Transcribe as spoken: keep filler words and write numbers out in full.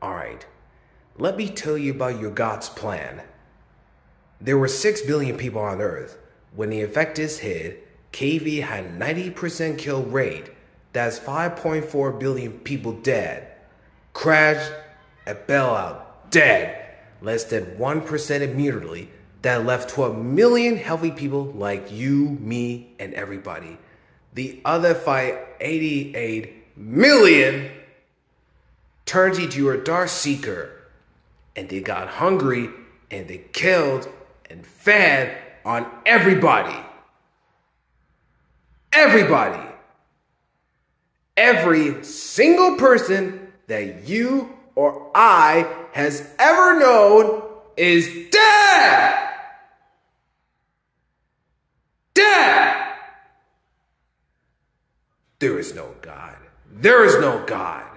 Alright, let me tell you about your God's plan. There were six billion people on Earth. When the effects hit, K V had a ninety percent kill rate. That's five point four billion people dead. Crash and bailout, dead. Less than one percent immediately. That left twelve million healthy people like you, me, and everybody. The other five, eighty-eight million, turned into a dark seeker. And they got hungry and they killed and fed on everybody. Everybody. Every single person that you or I has ever known is dead. Dead. There is no God. There is no God.